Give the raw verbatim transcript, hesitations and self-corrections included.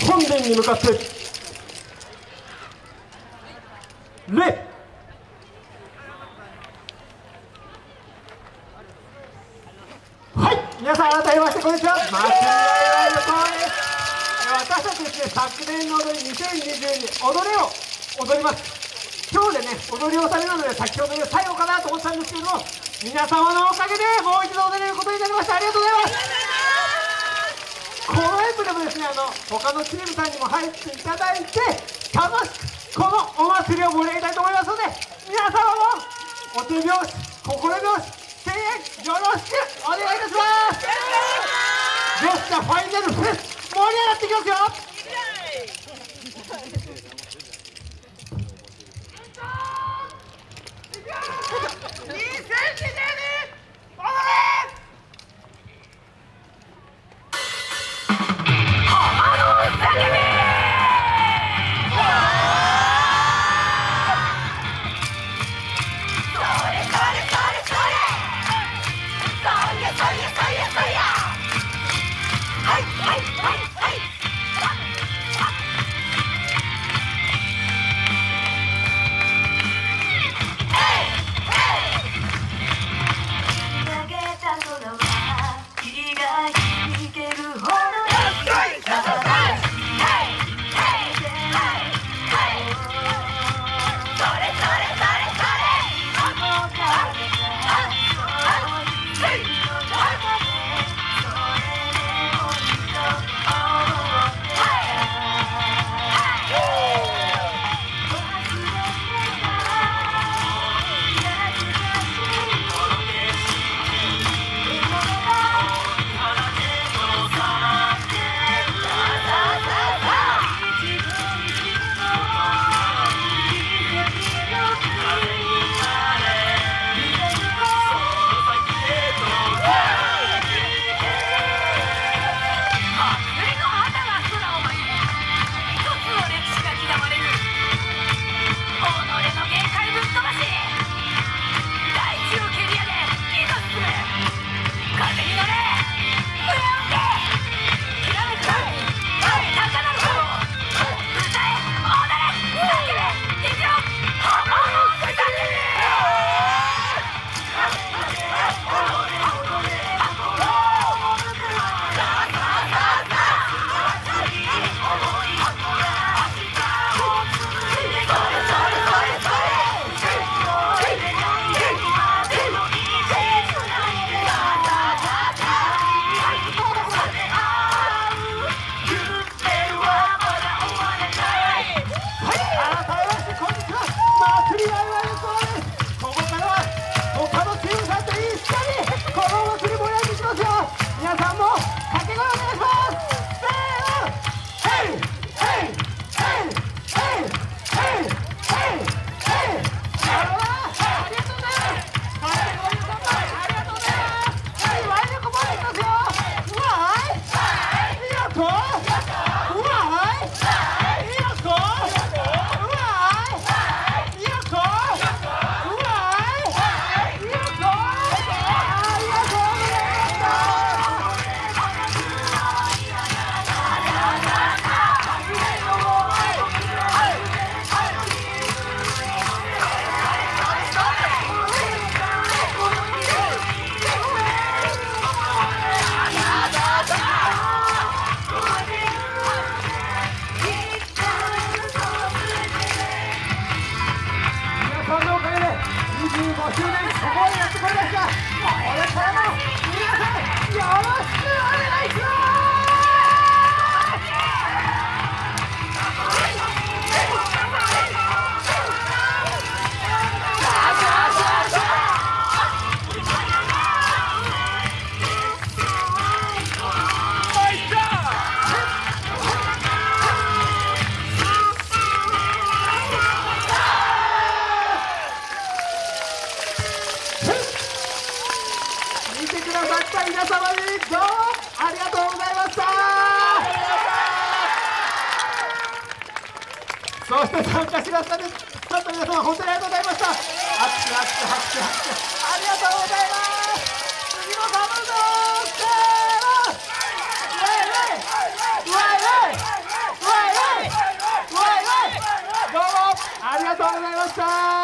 本殿に向かって礼。はい、皆さん改めましてこんにちは。祭りあいあいの川です。私たちですね、昨年の踊りにせんにじゅうに踊れを踊ります。今日でね、踊りをされるので先ほどで最後かなと思ったんですけれども、皆様のおかげでもう一度踊れることになりました。ありがとうございます。このエンブレムですね、あの他のチームさんにも入っていただいて楽しくこのお祭りを盛り上げたいと思いますので、皆様もお手拍子、心拍子、声援よろしくお願いいたします。よっしゃ、ファイナルフェス盛り上がっていきますよ。皆様にどうもありがとうございました。そして参加してくださった皆様本当にありがとうございました。拍手拍手拍手拍手ありがとうございます。次も頑張るぞー。せーの、ウェイウェイウェイウェイウございました。